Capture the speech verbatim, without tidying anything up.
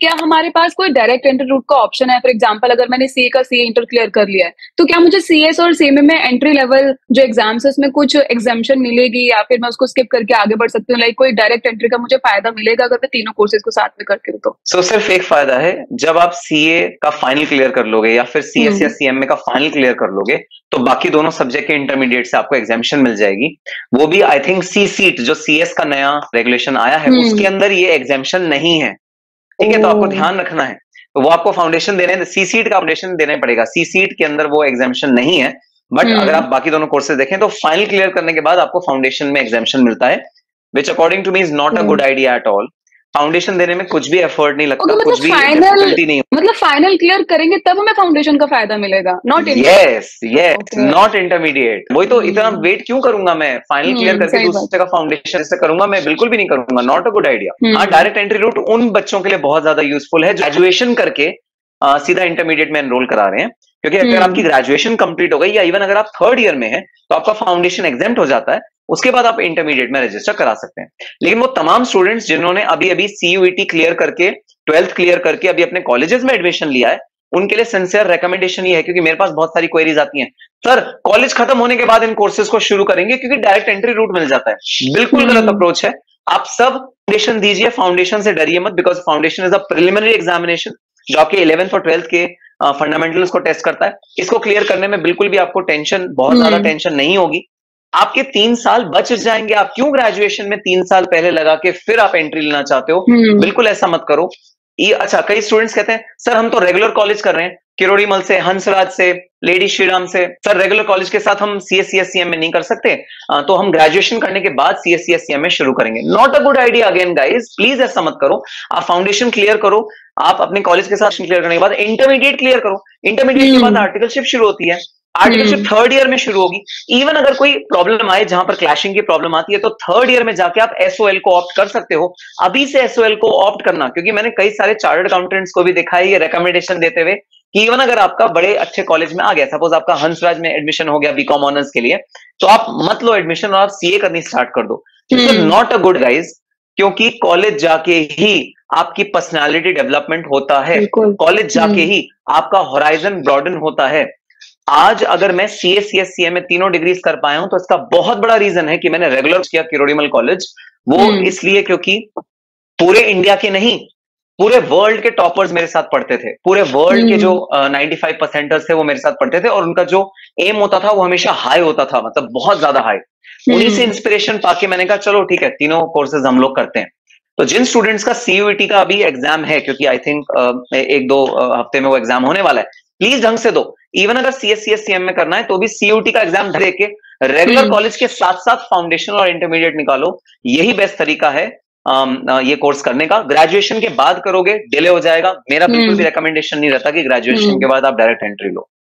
क्या हमारे पास कोई डायरेक्ट एंट्री रूट का ऑप्शन है? फॉर एग्जांपल अगर मैंने सीए का सीए इंटर क्लियर कर लिया है, तो क्या मुझे सीएस और सीएमए में एंट्री लेवल जो एग्जाम्स है उसमें कुछ एग्जाम्पशन मिलेगी या फिर मैं उसको स्किप करके आगे बढ़ सकती हूँ? लाइक कोई डायरेक्ट एंट्री का मुझे फायदा मिलेगा अगर मैं तीनों कोर्सेज को साथ में करती हूँ तो? सो so, सिर्फ एक फायदा है, जब आप सीए का फाइनल क्लियर कर लोगे या फिर सीएस या सीएमए का फाइनल क्लियर कर लोगे तो बाकी दोनों सब्जेक्ट के इंटरमीडिएट से आपको एग्जाम्पशन मिल जाएगी। वो भी आई थिंक सी सीट जो सीएस का नया रेगुलेशन आया है उसके अंदर ये एग्जाम्पशन नहीं है, ठीक है? तो आपको ध्यान रखना है, तो वो आपको फाउंडेशन देने, सी सीट का फाउंडेशन देना पड़ेगा, सी सीट के अंदर वो एग्जाम्पशन नहीं है। बट अगर आप बाकी दोनों कोर्सेज देखें तो फाइनल क्लियर करने के बाद आपको फाउंडेशन में एग्जाम्पशन मिलता है, which according to me is not a good idea at all. Foundation देने में कुछ भी एफर्ट नहीं लगता, okay, कुछ भी फाइनल नहीं, मतलब फाइनल क्लियर करेंगे तब हमें फाउंडेशन का फायदा मिलेगा, not yes yes not intermediate. वही तो, इतना वेट क्यों करूंगा मैं? फाइनल क्लियर करके दूसरे का फाउंडेशन से करूंगा मैं? बिल्कुल भी नहीं करूंगा, नॉट अ गुड आइडिया। हाँ, डायरेक्ट एंट्री रूट उन बच्चों के लिए बहुत ज्यादा यूजफुल है जो ग्रेजुएशन करके आ, सीधा इंटरमीडिएट में एनरोल करा रहे हैं, क्योंकि अगर आपकी ग्रेजुएशन कंप्लीट हो गई या इवन अगर आप थर्ड ईयर में है तो आपका फाउंडेशन एग्जेम्प्ट हो जाता है, उसके बाद आप इंटरमीडिएट में रजिस्टर करा सकते हैं। लेकिन वो तमाम स्टूडेंट्स जिन्होंने अभी अभी सीयूईटी क्लियर करके, ट्वेल्थ क्लियर करके अभी अपने कॉलेजेस में एडमिशन लिया है, उनके लिए सिंसियर रिकमेंडेशन ये है, क्योंकि मेरे पास बहुत सारी क्वेरीज आती हैं, सर कॉलेज खत्म होने के बाद इन कोर्सेज को शुरू करेंगे क्योंकि डायरेक्ट एंट्री रूट मिल जाता है। बिल्कुल गलत अप्रोच है। आप सब फाउंडेशन दीजिए, फाउंडेशन से डरिए मत, because foundation is a preliminary examination जो आपके इलेवेंथ और ट्वेल्थ के फंडामेंटल्स को टेस्ट करता है। इसको क्लियर करने में बिल्कुल भी आपको टेंशन, बहुत ज्यादा टेंशन नहीं होगी। आपके तीन साल बच जाएंगे। आप क्यों ग्रेजुएशन में तीन साल पहले लगा के फिर आप एंट्री लेना चाहते हो? बिल्कुल ऐसा मत करो। ये अच्छा, कई स्टूडेंट्स कहते हैं सर हम तो रेगुलर कॉलेज कर रहे हैं, किरोड़ीमल से, हंसराज से, लेडी श्रीराम से, सर रेगुलर कॉलेज के साथ हम सीएस सीएस सीएम में नहीं कर सकते, तो हम ग्रेजुएशन करने के बाद सीएस सीएस सीएम में शुरू करेंगे। Not a good idea again guys, please ऐसा मत करो। आप फाउंडेशन क्लियर करो, आप अपने कॉलेज के साथ क्लियर करने के बाद इंटरमीडिएट क्लियर करो। इंटरमीडिएट के बाद आर्टिकलशिप शुरू होती है, आर्टिकलशिप थर्ड ईयर में शुरू होगी। इवन अगर कोई प्रॉब्लम आए जहां पर क्लैशिंग की प्रॉब्लम आती है तो थर्ड ईयर में जाके आप एसओएल को ऑप्ट कर सकते हो। अभी से एसओएल को ऑप्ट करना, क्योंकि मैंने कई सारे चार्टर्ड अकाउंटेंट्स को भी देखा है ये रिकमेंडेशन देते हुए कि इवन अगर आपका बड़े अच्छे कॉलेज में आ गया, सपोज आपका हंसराज में एडमिशन हो गया बीकॉम ऑनर्स के लिए, तो आप मत लो एडमिशन और आप सीए करनी स्टार्ट कर दो। This is not a good guys, क्योंकि कॉलेज जाके ही आपकी पर्सनैलिटी डेवलपमेंट होता है, कॉलेज जाके ही आपका होराइजन ब्रॉडन होता है। आज अगर मैं सीए सीएस सीए में तीनों डिग्रीज कर पाया हूं तो इसका बहुत बड़ा रीजन है कि मैंने रेगुलर किया किरोड़ीमल कॉलेज। वो इसलिए क्योंकि पूरे इंडिया के नहीं, पूरे वर्ल्ड के टॉपर्स मेरे साथ पढ़ते थे। पूरे वर्ल्ड के जो नाइंटी फाइव परसेंटर्स थे वो मेरे साथ पढ़ते थे, और उनका जो एम होता था वो हमेशा हाई होता था, मतलब बहुत ज्यादा हाई। उन्हीं से इंस्पिरेशन पाके मैंने कहा चलो ठीक है, तीनों कोर्सेज हम लोग करते हैं। तो जिन स्टूडेंट्स का सीयूईटी का अभी एग्जाम है, क्योंकि आई थिंक एक दो हफ्ते में वो एग्जाम होने वाला है, प्लीज ढंग से दो। इवन अगर सीएस सीएस सीएम में करना है तो भी सीयूटी का एग्जाम दे के रेगुलर कॉलेज के साथ साथ फाउंडेशन और इंटरमीडिएट निकालो। यही बेस्ट तरीका है ये कोर्स करने का। ग्रेजुएशन के बाद करोगे डिले हो जाएगा। मेरा बिल्कुल भी रिकमेंडेशन नहीं रहता कि ग्रेजुएशन के बाद आप डायरेक्ट एंट्री लो।